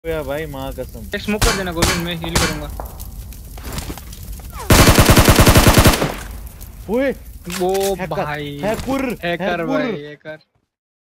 या भाई माँ कसम। एक स्मोक कर देना गोविंद, मैं हील करूंगा। ओए वो हैकर भाई हैकर हैकर हैकर भाई हैकर।